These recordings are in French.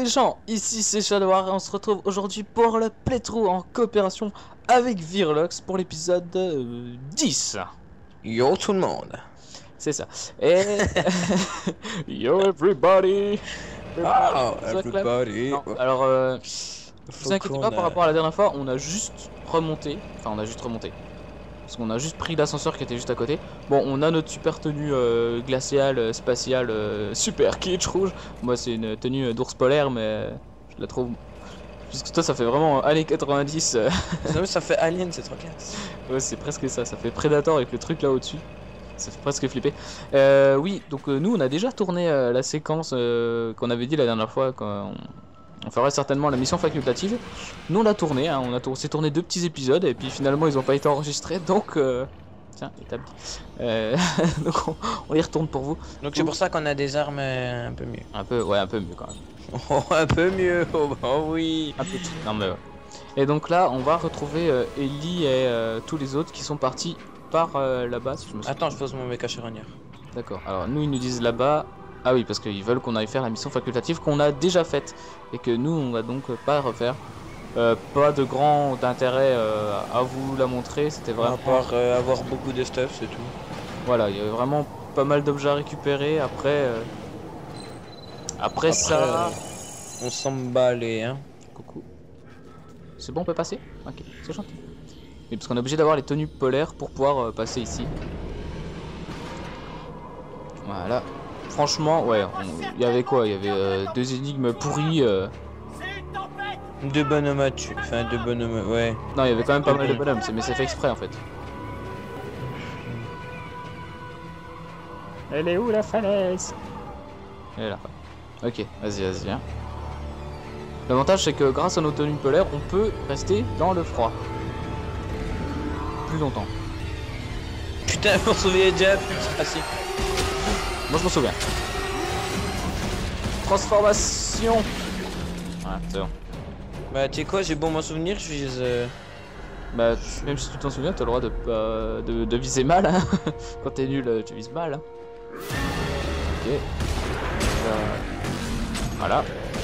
gens, ici c'est Shadowar et on se retrouve aujourd'hui pour le playthrough en coopération avec Virlox pour l'épisode 10. Yo tout le monde. C'est ça. Et... Yo everybody. Oh, Ça clap. everybody. Non, alors, vous inquiétez pas par rapport à la dernière fois, on a juste remonté. Enfin, on a juste remonté. Parce qu'on a juste pris l'ascenseur qui était juste à côté. Bon, on a notre super tenue glaciale, spatiale, super kitsch rouge. Moi, c'est une tenue d'ours polaire, mais je la trouve... Puisque toi, ça fait vraiment années 90. Ça fait Alien, c'est trop classe. Ouais, c'est presque ça. Ça fait Predator avec le truc là au-dessus. Ça fait presque flipper. Oui, donc nous, on a déjà tourné la séquence qu'on avait dit la dernière fois. On ferait certainement la mission facultative. Nous on l'a tourné, hein, on s'est tourné 2 petits épisodes et puis finalement ils n'ont pas été enregistrés, donc tiens, établi. Donc on y retourne pour vous. Donc c'est pour ça qu'on a des armes un peu mieux. Un peu, ouais, un peu mieux quand même. Oh, un peu mieux, oh oui. Un peu tout. Non mais ouais. Et donc là on va retrouver Ellie et tous les autres qui sont partis par là-bas. Si je me souviens. Attends, je pose mon méca charognard. D'accord, alors nous ils nous disent là-bas. Ah oui, parce qu'ils veulent qu'on aille faire la mission facultative qu'on a déjà faite et que nous on va donc pas refaire. Pas de grand intérêt à vous la montrer, c'était vraiment... À part avoir beaucoup de stuff, c'est tout. Voilà, il y avait vraiment pas mal d'objets à récupérer, après ça... on s'emballait, hein. Coucou. C'est bon, on peut passer? Ok, c'est gentil. Oui, parce qu'on est obligé d'avoir les tenues polaires pour pouvoir passer ici. Voilà. Franchement, ouais, il y avait quoi? Il y avait 2 énigmes pourries. 2 bonhommes à tuer, enfin 2 bonhommes, ouais. Non, il y avait quand même pas mal de bonhommes, mais c'est fait exprès en fait. Elle est où la falaise? Elle est là. Ok, vas-y, viens. L'avantage c'est que grâce à nos tenues polaires, on peut rester dans le froid. Plus longtemps. Putain, on se souvenait déjà, ah si. Moi je m'en souviens. Transformation. Ouais, c'est bon. Bah tu sais quoi, j'ai bon m'en souvenir, je suis... Bah même si tu t'en souviens, t'as le droit de viser mal, hein. Quand t'es nul, tu vises mal, hein. Ok. Voilà.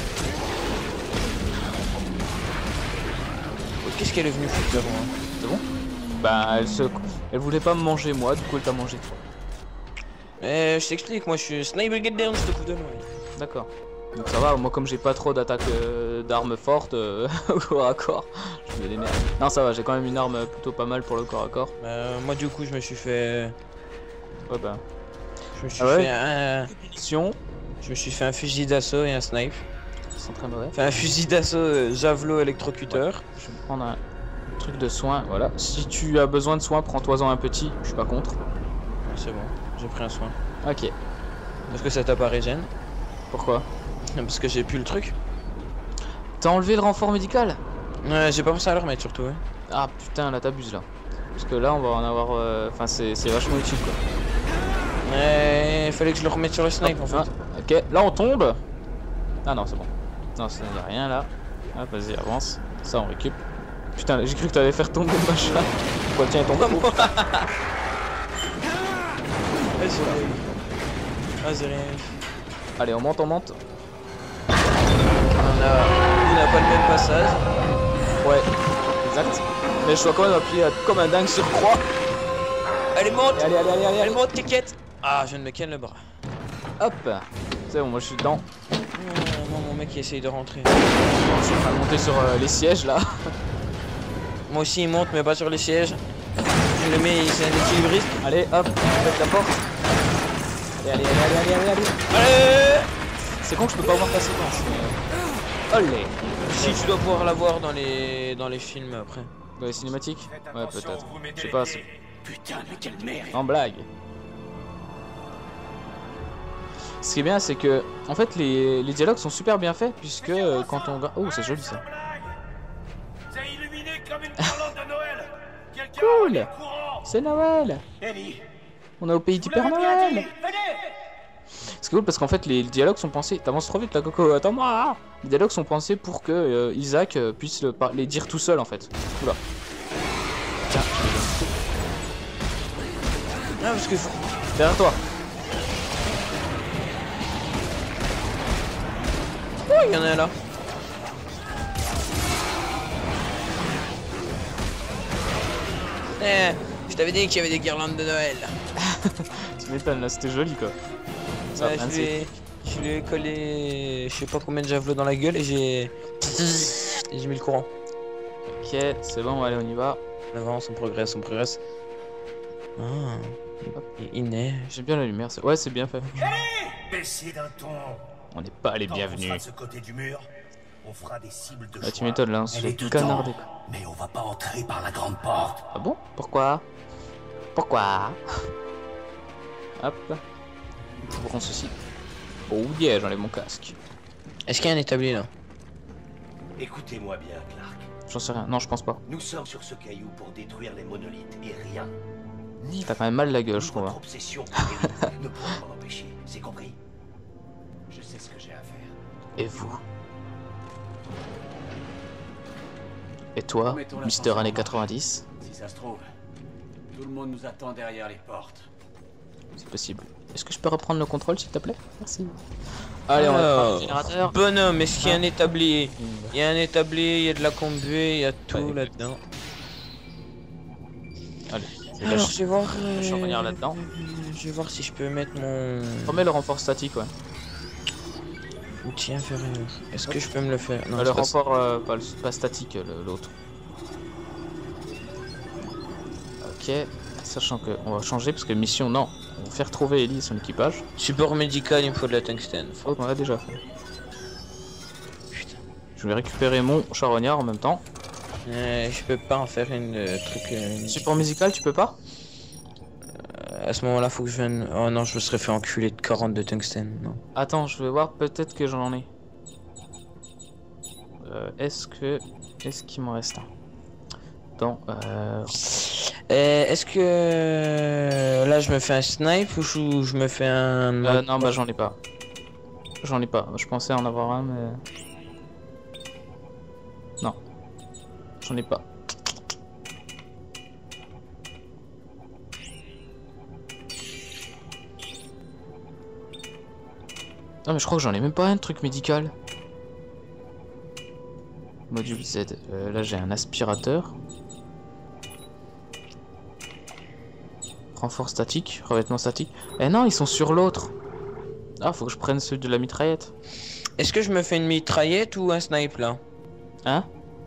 Qu'est-ce qu'elle est venue foutre avant, hein? C'est bon? Bah elle voulait pas me manger moi, du coup elle t'a mangé. Je t'explique, moi je suis sniper get down, je te fous de moi. D'accord. Donc ça va, moi comme j'ai pas trop d'attaque d'armes fortes au corps à corps, je me démerde. Non ça va, j'ai quand même une arme plutôt pas mal pour le corps à corps. Moi du coup je me suis fait... Ouais bah... Je me suis fait un... Munitions. Je me suis fait un fusil d'assaut et un snipe. C'est très mauvais. Enfin un fusil d'assaut javelot électrocuteur. Ouais. Je vais me prendre un truc de soin, voilà. Si tu as besoin de soin, prends-toi-en un petit, je suis pas contre. C'est bon, j'ai pris un soin. Ok. Est-ce que ça t'a pas régène? Pourquoi? Parce que j'ai plus le truc. T'as enlevé le renfort médical? Ouais, j'ai pas pensé à le remettre surtout. Ouais. Ah putain, là t'abuses là. Parce que là on va en avoir... Enfin c'est vachement utile quoi. Il fallait que je le remette sur le snipe en fait. Ah, ok, là on tombe. Ah non c'est bon. Non, ça n'y a rien là. Ah vas-y avance. Ça on récup. Putain, j'ai cru que t'allais faire tomber le machin. Quoi, tiens, il tombe. Vas-y, rien. Allez, on monte, on monte. On n'a pas le même passage. Ouais, exact. Mais je dois quand même appuyer comme un dingue sur croix. Allez, monte. Allez, monte, t'inquiète. Ah, je viens de me ken le bras. Hop. C'est bon, moi je suis dedans. Moi, mon mec il essaye de rentrer. Je suis en train de monter sur les sièges là. Moi aussi il monte mais pas sur les sièges. Je le mets, c'est un équilibriste. Allez, hop, faites la porte. Allez. Allez. C'est con que je peux pas voir ta séquence. Mais... Allez. Si tu dois pouvoir la voir dans les films après. Dans les cinématiques? Ouais, peut-être. Je sais pas. Putain, mais quelle merde! En blague. Ce qui est bien, c'est que en fait les dialogues sont super bien faits puisque quand on... Oh, c'est joli ça. C'est illuminé comme une guirlande de Noël! Cool! C'est Noël! Ellie! On est au pays du Père Noël! C'est cool parce qu'en fait les dialogues sont pensés... T'avances trop vite là Coco, attends-moi! Les dialogues sont pensés pour que Isaac puisse les dire tout seul en fait. Oula. Tiens. Ah parce que... Derrière toi! il y en a un là. Je t'avais dit qu'il y avait des guirlandes de Noël. Tu m'étonnes, là, c'était joli, quoi. Ça Ouais, va, je lui ai collé, je sais pas combien de javelots dans la gueule et j'ai mis le courant. Ok, c'est bon, allez, on y va. On avance, on progresse, on progresse. Ah, il neige. J'aime bien la lumière, ouais, c'est bien fait. Baissez d'un ton. On n'est pas les Quand on bienvenus. sera de ce côté du mur, on fera des cibles de Ah, tu choix. m'étonnes, là, on se Elle fait est dedans, canarder. mais on va pas entrer par la grande porte. Ah bon? Pourquoi? Pourquoi? Hop. On prend ceci. Oh yeah, j'enlève mon casque. Est-ce qu'il y a un établi là? Écoutez-moi bien, Clark. J'en sais rien, non, je pense pas. Nous sommes sur ce caillou pour détruire les monolithes et rien. Ni T'as quand même mal la gueule, je trouve. votre obsession pour Ellie ne pourra m'en empêcher. C'est compris? Je sais ce que j'ai à faire. Et vous? Et toi, Remettons la Mister chance Années en 90? Si ça se trouve, tout le monde nous attend derrière les portes. C'est possible. Est-ce que je peux reprendre le contrôle, s'il te plaît? Merci. Allez, on va prendre le générateur. Bonhomme, est-ce qu'il y a un établi? Il y a un établi, il y a de la combuée, il y a tout Ouais. là-dedans. Allez, c'est Alors, je vais voir. je vais revenir là-dedans. Je vais voir si je peux mettre mon remets le renfort statique, ouais. outil inférieur. Est-ce que je peux me le faire? Non, Le c'est pas- renfort, pas statique, l'autre. Ok, sachant que on va changer parce que mission, non. On va faire trouver Ellie et son équipage. Support médical, il me faut de la tungstène. Oh, on l'a déjà fait. Putain. Je vais récupérer mon charognard en même temps. Je peux pas en faire une truc. Support musical, tu peux pas? À ce moment-là, faut que je vienne. Oh non, je me serais fait enculer de 40 de tungstène. Non. Attends, je vais voir, peut-être que j'en ai. Est-ce qu'il m'en reste un? Dans, Est-ce que là je me fais un snipe ou je me fais un. non, bah j'en ai pas. J'en ai pas. Je pensais en avoir un, mais. Non. J'en ai pas. Non, mais je crois que j'en ai même pas un de truc médical. Module Z. Là, j'ai un aspirateur. Renfort statique, revêtement statique. Eh non, ils sont sur l'autre. Ah, faut que je prenne celui de la mitraillette. Est-ce que je me fais une mitraillette ou un snipe là? Hein?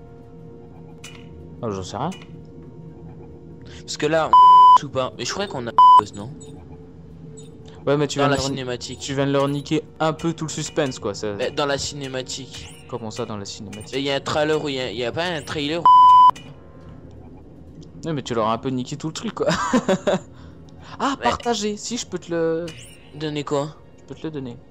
Oh, j'en sais rien. Parce que là, ou pas. Mais je crois qu'on a non? Ouais, mais tu Dans viens, la de leur... cinématique. tu viens de leur niquer un peu tout le suspense, quoi. Ça... Dans la cinématique. Comment ça, dans la cinématique? Il y a un trailer où il y a pas un trailer. Ouais, mais tu leur as un peu niqué tout le truc, quoi. Ah, Ouais. partager. Si, je peux te le... Donner quoi? Je peux te le donner.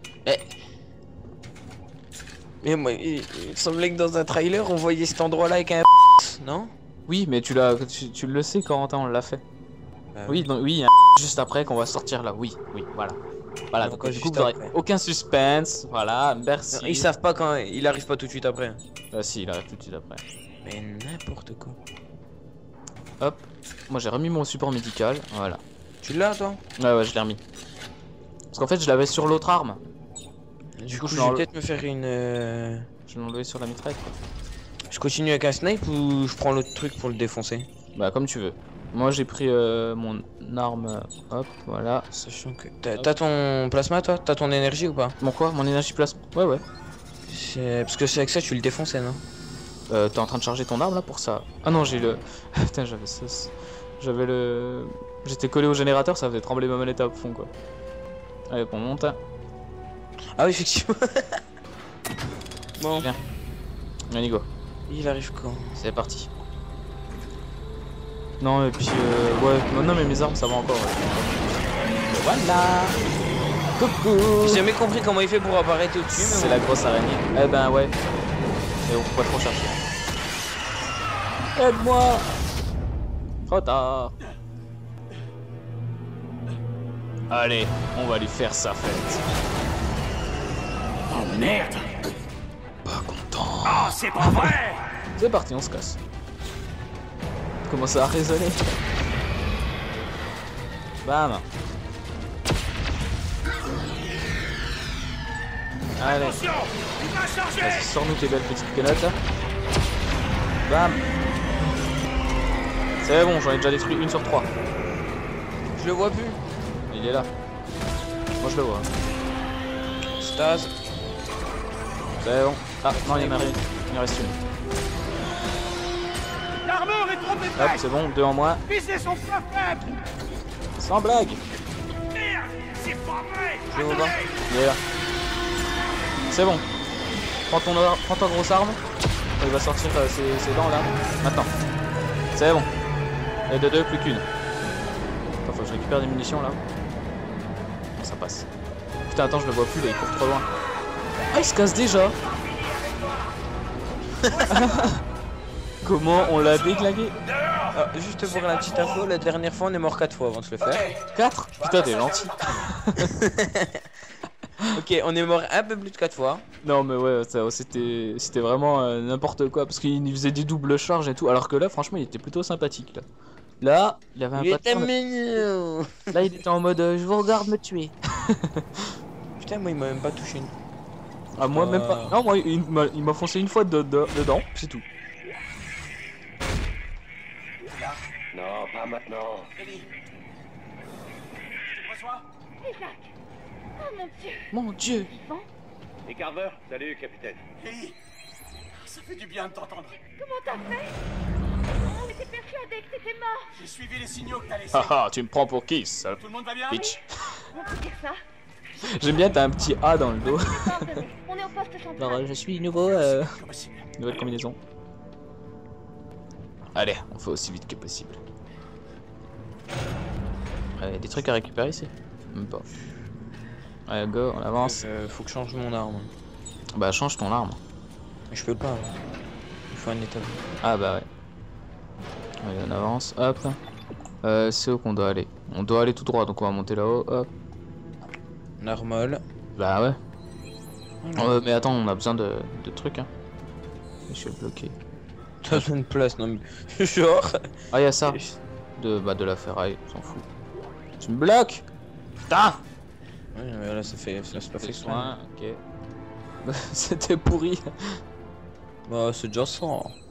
Mais moi, il semblait que dans un trailer, on voyait cet endroit-là avec un non? Oui, mais tu le sais, Corentin, on l'a fait. Bah Oui, donc, oui, il y a un juste après qu'on va sortir là. Oui, oui, voilà. Voilà, donc Pourquoi du coup, juste vous aurez après aucun suspense. Voilà, merci. Non, ils savent pas quand il arrive pas tout de suite après. Si, il arrive tout de suite après. Mais n'importe quoi. Hop, moi j'ai remis mon support médical. Voilà. Tu l'as toi? Ouais, je l'ai remis. Parce qu'en fait, je l'avais sur l'autre arme. Du coup, coup, je je l'ai vais enle- peut-être me faire une. Je l'ai enlevé sur la mitraille. Je continue avec un snipe ou je prends l'autre truc pour le défoncer? Bah, comme tu veux. Moi j'ai pris mon arme. Hop, voilà. Sachant que. T'as ton plasma toi? T'as ton énergie ou pas? Mon quoi? Mon énergie plasma? Ouais, ouais. Parce que c'est avec ça que tu le défonçais, non? T'es en train de charger ton arme là pour ça? Ah non, j'ai le. Putain, j'avais ça. J'avais le. J'étais collé au générateur, ça faisait trembler ma manette à fond quoi. Allez, on monte. Ah oui, effectivement. Bon, Bien. Allez, go. il arrive quand? C'est parti. Non, et puis ouais, non, mais mes armes ça va encore. Ouais. Voilà. Coucou. J'ai jamais compris comment il fait pour apparaître au-dessus, mais C'est la grosse araignée. Eh ben ouais. Et on peut pas trop chercher. Aide-moi. Trop tard. Allez, on va lui faire sa fête. Oh merde! Pas content. Oh, c'est pas vrai! C'est parti, on se casse. Comment ça a résonné? Bam. Allez. Attention, il va charger. Vas-y, sors-nous tes belles petites quenottes là. Bam. C'est bon, j'en ai déjà détruit une sur 3. Je le vois plus. Il est là. Moi je le vois. Stase. C'est bon. Ah non, il y en a rien. Il en reste une. L'armure est trop Hop, épaisse. c'est bon, 2 en moins. Visez son point faible. Sans blague. Merde, c'est pas vrai. Je le vois pas. Il est là. C'est bon. Prends ta grosse arme. Il va sortir ses dents là. Maintenant. C'est bon. Et de 2, plus qu'une. Attends, faut que je récupère des munitions là. Ça passe. Putain, attends, je le vois plus là, il court trop loin. Ah, il se casse déjà. Comment on l'a déglingué? Ah, juste pour la petite info, la dernière fois on est mort 4 fois avant de se le faire. 4? Putain, t'es gentil. Ok, on est mort un peu plus de 4 fois. Non mais ouais, c'était vraiment n'importe quoi parce qu'il faisait des doubles charges et tout. Alors que là, franchement, il était plutôt sympathique là. Là, il avait un Il était pattern. mignon. Là, il était en mode je vous regarde me tuer. Putain, moi il m'a même pas touché une. Ah moi même pas. Non, moi il m'a foncé une fois dedans, c'est tout. Non, pas maintenant. Ellie. Tu me reçois? Isaac. Oh mon Dieu. Mon Dieu. Et Carver, salut, capitaine. Ellie. Ça fait du bien de t'entendre. Comment t'as fait? On était persuadés que t'étais mort. J'ai suivi les signaux que t'as laissés. Haha, tu me prends pour qui, sale Tout le monde va bien? bitch. On peut dire ça. J'aime bien, t'as un petit A dans le dos. Pardonnez. On est au poste central. Alors, je suis nouveau, Que possible. nouvelle combinaison. Allez, on fait aussi vite que possible. Allez, des trucs à récupérer ici? Même pas. Allez, go, on avance. Faut que je change mon arme. Bah, change ton arme. Mais je peux pas. Il faut un étage. Ah, bah ouais. Allez, on avance, hop. C'est où qu'on doit aller? On doit aller tout droit, donc on va monter là-haut, hop. Normal. Bah ouais. Mais attends, on a besoin de trucs, hein. Je suis bloqué. T'as besoin de place, non mais. Genre. Ah, y'a ça. De la ferraille, on s'en fout. Tu me bloques? Putain! Ouais, mais là ça fait. Ça se pas fait exprès. soin, ok. C'était pourri. Bah, c'est déjà ça.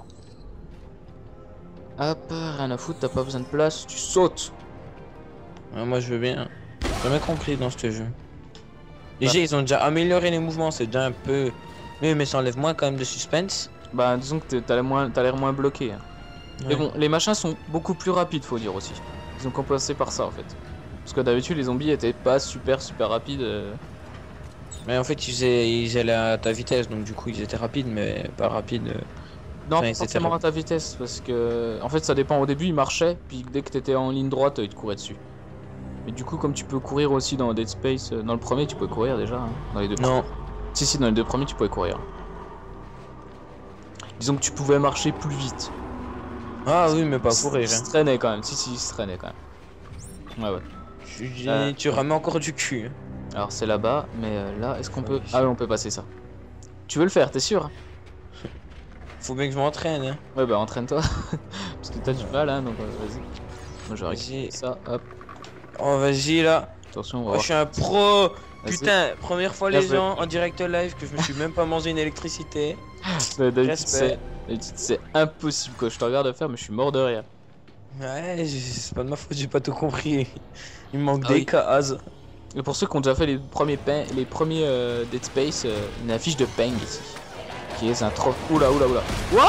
Hop, rien à foutre, t'as pas besoin de place, tu sautes. Ouais, moi je veux bien. J'ai jamais compris dans ce jeu. Déjà, ils ont déjà amélioré les mouvements, c'est déjà un peu. Mais ça enlève moins quand même de suspense. Bah, disons que t'as l'air moins bloqué. Hein. Ouais. Mais bon, les machins sont beaucoup plus rapides, faut dire aussi. Ils ont compensé par ça en fait. Parce que d'habitude, les zombies étaient pas super rapides. Mais en fait, ils allaient à ta vitesse, donc du coup, ils étaient rapides, mais pas rapides. Non, Enfin, pas ils étaient forcément à ta vitesse, parce que en fait ça dépend. Au début ils marchaient, puis dès que t'étais en ligne droite, ils te couraient dessus. Mais du coup, comme tu peux courir aussi dans Dead Space, dans le premier tu pouvais courir déjà, hein, dans les deux. Non. Si, dans les deux premiers tu pouvais courir. Disons que tu pouvais marcher plus vite. Ah oui, mais pas courir. Il se traînait quand même, si, il se traînait quand même. Ouais. Tu ramènes encore du cul. Hein. Alors c'est là-bas, mais là, est-ce qu'on peut... Ah oui, on peut passer ça. Tu veux le faire, t'es sûr? Faut bien que je m'entraîne. Hein. Ouais, bah entraîne-toi. Parce que t'as du mal, hein, donc vas-y. Moi je récupère ça, hop. Oh, vas-y là. Attention, on va Oh, voir. je suis un pro. Vas-y. Putain, première fois Bien les fait. gens en direct live que je me suis même pas mangé une électricité. D'habitude, Respect. c'est impossible quoi. Je te regarde faire, mais je suis mort de rire. Ouais, c'est pas de ma faute, j'ai pas tout compris. Il me manque Ah des oui. cases. Et pour ceux qui ont déjà fait les premiers Dead Space, une affiche de Peng ici. Qui est un trop. Oula. Wouah!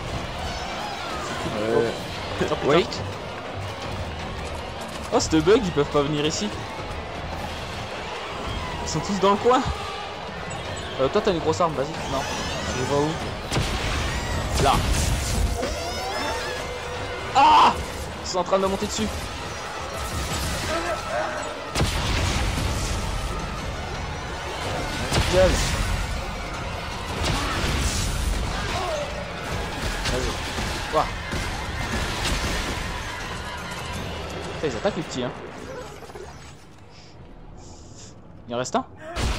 Wait. Oh, ce bug, ils peuvent pas venir ici. Ils sont tous dans le coin. Toi, t'as une grosse arme, vas-y. Non. Je vois où? Là. Ah! Ils sont en train de me monter dessus. Gueule. Vas-y. Ouah. Putain, ils attaquent les petits, hein. Il en reste un?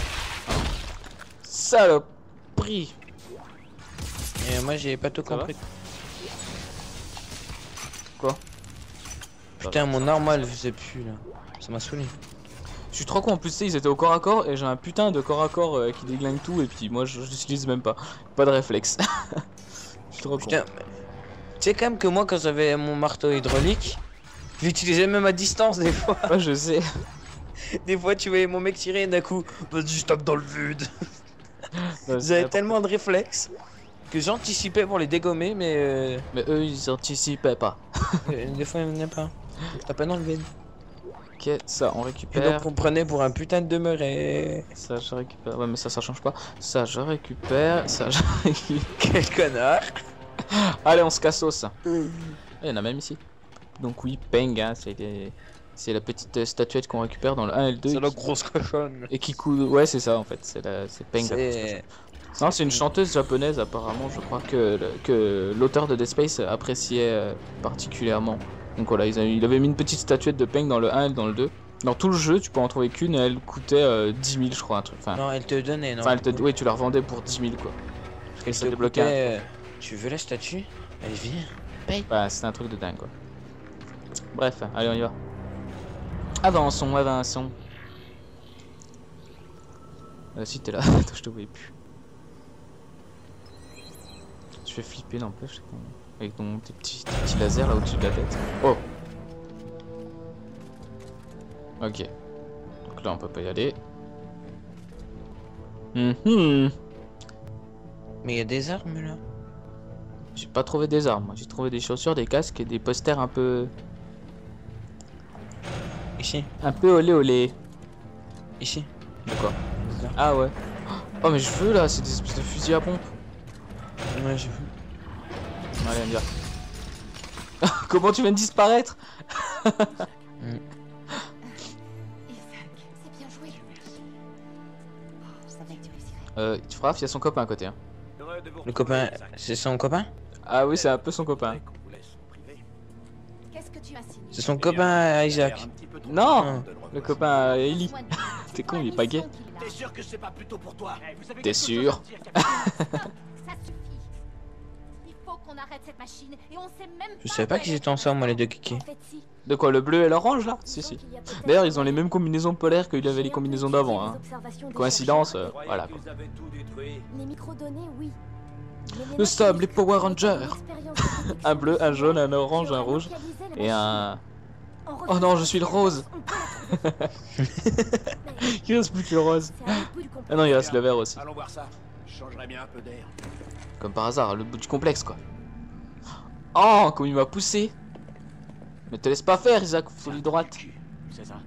Saloperie. Et moi j'ai pas tout Ça va compris. Quoi? Putain, mon arme elle faisait plus là. Ça m'a saoulé. Je suis trop con, en plus tu sais, ils étaient au corps à corps et j'ai un putain de corps à corps qui déglingue tout et puis moi je l'utilise même pas. Pas de réflexe. Je suis trop con. Putain, tu sais quand même que moi quand j'avais mon marteau hydraulique, je l'utilisais même à distance des fois. Ouais, je sais. Des fois tu voyais mon mec tirer et d'un coup, vas-y je tape dans le vide. J'avais tellement de réflexes que j'anticipais pour les dégommer mais Mais eux ils anticipaient pas. des fois ils venaient pas. Taper dans le vide. Ok, ça on Et récupère. donc on prenait pour un putain de demeuré. Ça je récupère. Ouais, mais ça change pas. Ça je récupère. Ça je récupère. Quel connard. Allez, on se cassos. Il y en a même ici. Donc oui, Peng, hein, c'est la petite statuette qu'on récupère dans le 1 et le 2. C'est la grosse cochonne. Et qui coûte... Ouais, c'est ça en fait, c'est Peng. la grosse C'est... cochonne. Non, c'est une chanteuse japonaise apparemment, je crois que l'auteur de Dead Space appréciait particulièrement. Donc voilà, il avait mis une petite statuette de Peng dans le 1 et dans le 2. Dans tout le jeu, tu peux en trouver qu'une et elle coûtait 10 000 je crois, un truc. Non, elle te donnait, non. Enfin, oui, tu la revendais pour 10 000 quoi. Parce qu'elle ça te débloquait coûtait... Tu veux la statue? Allez, viens. Bah, c'était un truc de dingue quoi. Bref, allez, on y va. Avançons, avançons. Si t'es là, attends, je te voyais plus. Je fais flipper, n'empêche. Avec tes petits lasers là au-dessus de la tête. Oh! Ok. Donc là, on peut pas y aller. Mais il y a des armes là. J'ai pas trouvé des armes, moi. J'ai trouvé des chaussures, des casques et des posters un peu Ici. olé olé. Ici. De quoi? Ah ouais. Oh mais je veux là, c'est des espèces de fusils à pompe. Ouais, j'ai vu. Allez, on y va. Comment tu viens de disparaître? Isaac, c'est bien joué. Oh, je savais que tu réussirais. Tu feras, il y a son copain à côté. Hein. Le copain, c'est son copain? Ah oui, c'est un peu son copain. Qu'est-ce que tu insinues? C'est son copain Isaac. Non, le copain Ellie. T'es con, il est pas gay. T'es sûr que c'est pas plutôt pour toi? T'es sûr? Ça suffit. Il faut qu'on arrête cette machine et on sait même pas. Je savais pas qu'ils étaient ensemble, moi, les deux kikis. En fait, si. De quoi, le bleu et l'orange là? Si, si. D'ailleurs, ils ont les mêmes combinaisons polaires qu'il avait les combinaisons d'avant. Hein. Coïncidence, voilà quoi. Les microdonnées, oui. Nous sommes les Power Rangers. Un bleu, un jaune, un orange, un rouge et un... Oh non, je suis le rose. Il reste plus que le rose. Ah non, il reste le vert aussi. Allons voir ça. Je changerais bien un peu d'air. Comme par hasard, le bout du complexe quoi. Oh, comme il m'a poussé. Mais te laisse pas faire, Isaac, faut lui droite. C'est ça.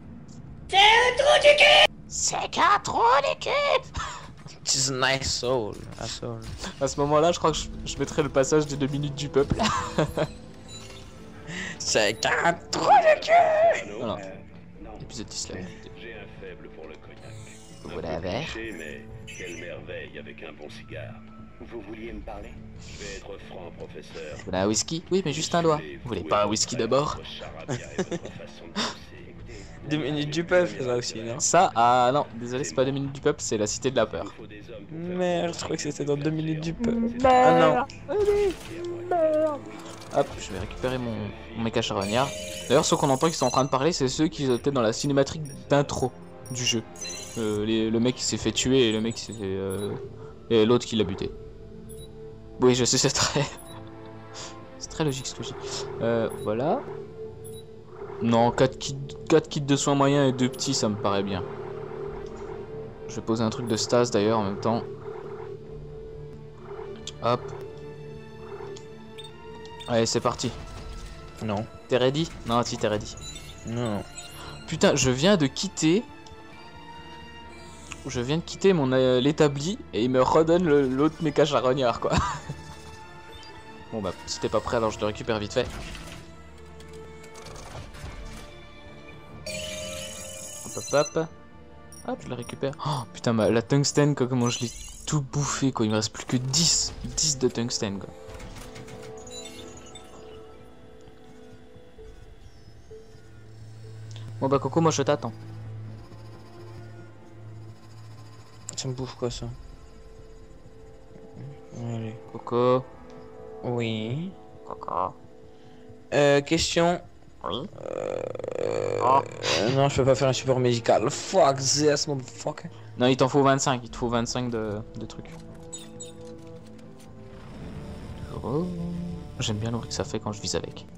C'est qu'un trou du cul. She's a nice soul. A soul. À ce moment-là, je crois que je mettrai le passage des 2 minutes du peuple. C'est qu'un trou de cul. Voilà. Épisode 10 là. J'ai un faible pour le cognac. Vous voulez un verre? Cliché, mais quelle merveille avec un bon cigare. Vous vouliez me parler? Je vais être franc, professeur. Vous voulez un whisky? Oui, mais juste un doigt. Vous voulez pas un whisky d'abord? Votre charabia et votre façon de penser. 2 minutes du peuple là aussi, non? Ça, ah non, désolé, c'est pas 2 minutes du peuple, c'est la cité de la peur. Il faut des hommes pour faire Merde, je crois que c'était dans 2 minutes du peuple. Ah non. Hop, je vais récupérer mon méca charognard. D'ailleurs, ceux qu'on entend qui sont en train de parler, c'est ceux qui étaient dans la cinématique d'intro du jeu. Le mec qui s'est fait tuer et le mec qui s'est fait... et l'autre qui l'a buté. Oui, je sais, c'est très... c'est très logique ce que je dis. Voilà. Non, 4 kits de soins moyens et 2 petits, ça me paraît bien. Je vais poser un truc de stase d'ailleurs en même temps. Hop. Allez, c'est parti. Non. T'es ready? Non, si t'es ready. Non. Putain, je viens de quitter mon l'établi et il me redonne l'autre méca charognard quoi. Bon bah si t'es pas prêt alors je le récupère vite fait. Hop hop hop. Hop, je le récupère. Oh putain, la tungstène quoi, comment je l'ai tout bouffé quoi, il me reste plus que 10 de tungstène quoi. Bon bah Coco, moi je t'attends. Ça me bouffe quoi ça? Allez. Coco. Oui. Coco. Question. Oui. Non, je peux pas faire un support médical. Fuck this, motherfucker. Non, il t'en faut 25, il te faut 25 de trucs. Oh. J'aime bien le bruit que ça fait quand je vise avec.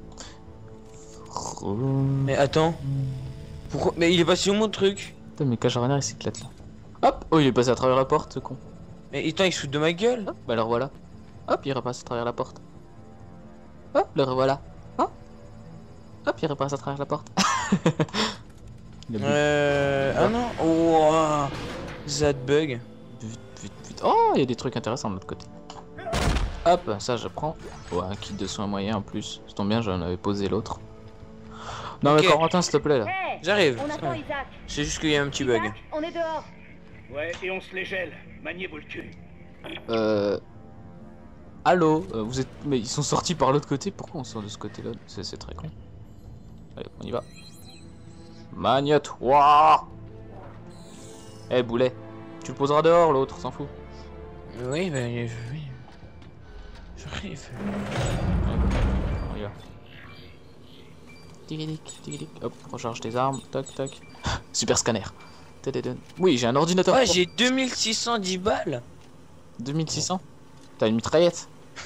Oh. Mais attends. Pourquoi? Mais il est passé où mon truc? Putain, mais Kajarana il s'éclate là. Hop! Oh, il est passé à travers la porte, ce con. Mais attends, il se fout de ma gueule? Hop, bah alors voilà. Hop, il repasse à travers la porte. Hop, le revoilà. Hop, hop, il repasse à travers la porte. Il a Ah non. Wow. That bug. Oh, il y a des trucs intéressants de l'autre côté. Hop, ça je prends. Ouais, un kit de soins moyen en plus. Ça tombe bien, j'en avais posé l'autre. Non mais Ok. Corentin, s'il te plaît là. Hey, J'arrive. on attend Isaac. C'est juste qu'il y a un petit bug. Isaac, on est dehors. Ouais, et on se les gèle. Maniez-vous le cul. Allô, vous êtes. Mais ils sont sortis par l'autre côté, pourquoi on sort de ce côté-là? C'est très con. Allez, on y va. Magne-toi. Eh boulet, tu le poseras dehors l'autre, s'en fout. Oui, ben oui. J'arrive. On y va. Tic-tic, tic-tic. Hop, recharge tes armes, tac tac. Super scanner. Tadadun. Oui, j'ai un ordinateur. Ouais, j'ai 2610 balles. 2600. T'as une mitraillette.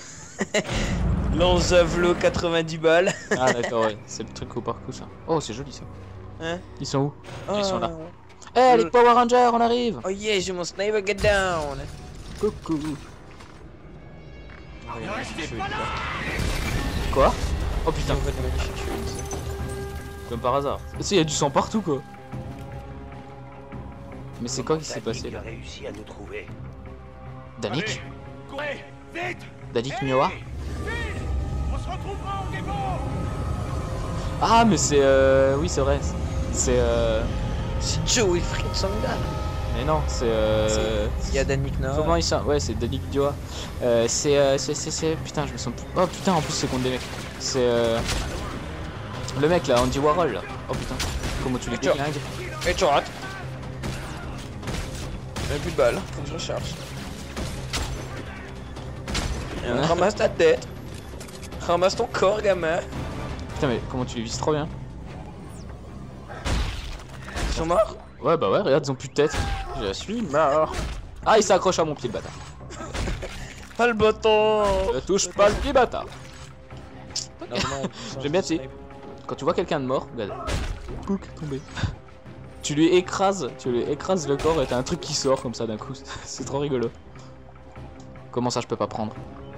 Lance Javelot 90 balles. Ah d'accord, ouais, c'est le truc au parcours ça. Oh, c'est joli ça. Hein? Ils sont où? Ils sont là. Oh. Eh les Power Rangers, on arrive. Oh yeah, j'ai mon sniper get down. Coucou. Quoi? Oh putain, comme par hasard. Si, il y a du sang partout quoi. Mais c'est quoi qui s'est passé là? a réussi à nous trouver. Danik? Courez, vite. Danik Mioa? On se retrouvera au dépôt. Ah mais c'est oui c'est vrai. C'est C'est Joey Fritz Sangha. Mais non, c'est Il y a Danik Noah. Comment il s'appelle? Ouais, c'est Danik Mioa. C'est putain, je me sens plus. Oh putain, en plus c'est contre des mecs. C'est le mec là, Andy Warhol là. Oh putain, comment tu les Tiens. déglingues? Et tu rates. J'ai plus de balles, faut que je recharge. Ramasse ta tête. Ramasse ton corps, gamin. Putain, mais comment tu les vises trop bien? Ils sont morts? Ouais, bah ouais, regarde, ils ont plus de tête. Je suis mort. Ah, il s'accroche à mon pied, le bâtard. Pas le bâton. Ne touche pas le pied, bâtard. J'aime bien, tu sais, quand tu vois quelqu'un de mort, regarde. Pouc, tombé. Tu lui écrases le corps et t'as un truc qui sort comme ça d'un coup. C'est trop rigolo. Comment ça, je peux pas prendre?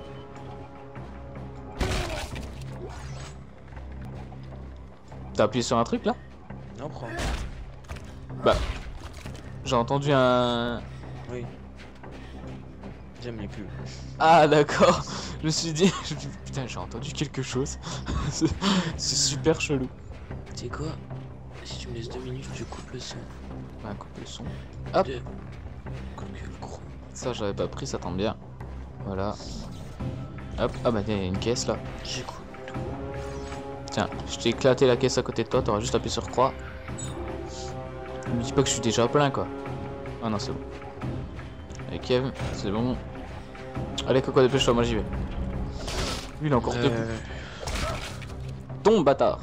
T'as appuyé sur un truc là? Non, prends. Bah, j'ai entendu un. Oui. J'aime les pubs. Ah d'accord. Je me suis dit, putain, j'ai entendu quelque chose. C'est super chelou. Tu sais quoi? Si tu me laisses 2 minutes, je coupe le son. Ouais, coupe le son. Hop. Coupe le gros. Ça, j'avais pas pris, ça tombe bien. Voilà. Hop. Ah bah il y a une caisse là. J'écoute. Tiens, je t'ai éclaté la caisse à côté de toi, t'auras juste appuyé sur croix. Ne me dis pas que je suis déjà plein quoi. Ah non, c'est bon. Allez Kev, c'est bon. Allez Coco, dépêche-toi, moi j'y vais. Lui il est encore debout. Tombe bâtard.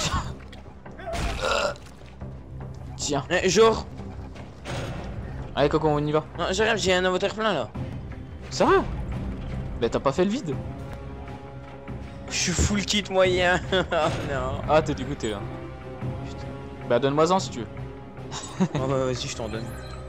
Tiens. Genre. Allez Coco, on y va. Non, j'arrive, j'ai un inventaire plein là. Sérieux? Bah t'as pas fait le vide? Je suis full kit moyen. Non. Ah t'es dégoûté là. Bah donne-moi-en si tu veux. Oh bah vas-y, je t'en donne.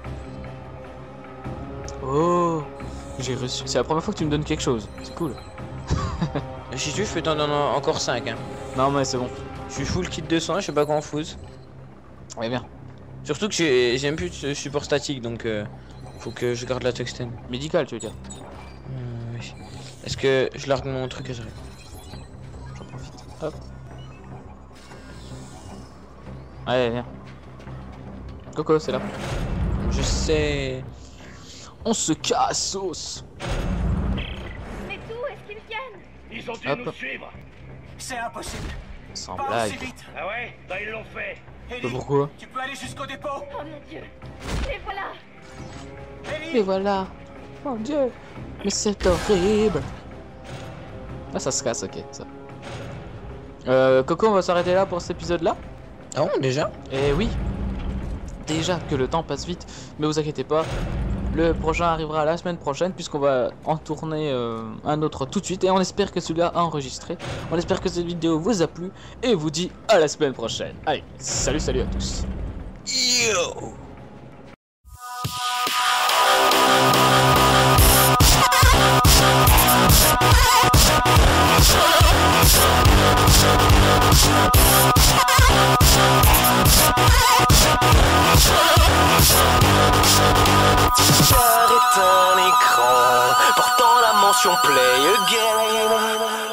Oh, j'ai reçu. C'est la première fois que tu me donnes quelque chose. C'est cool. Si tu veux, je peux t'en donner encore 5. Hein. Non mais c'est bon. Je suis full kit 200, je sais pas confuse. Ouais bien. Surtout que j'ai même plus de support statique donc faut que je garde la tuxten. Médical tu veux dire? Oui. Est-ce que je largue mon truc et j'arrive? J'en profite. Hop. Allez viens. Coco c'est là. Je sais. On se casse sauce. Mais d'où est-ce qu'ils viennent? Ils ont dû Hop. nous suivre. C'est impossible. Sans Pas blague. aussi vite. Ah ouais? Bah ils l'ont fait. Ellie, Pourquoi? tu peux aller jusqu'au dépôt. Oh mon dieu. Et voilà. Ellie, Et voilà. Mon dieu. Mais c'est horrible. Ah ça se casse, ok ça. Coco, on va s'arrêter là pour cet épisode-là. Ah bon, déjà? Et oui, déjà que le temps passe vite, mais vous inquiétez pas, le prochain arrivera la semaine prochaine puisqu'on va en tourner un autre tout de suite et on espère que celui-là a enregistré. On espère que cette vidéo vous a plu et vous dit à la semaine prochaine. Allez, salut à tous. Yo! Cœur est un écran portant la mention Play Again.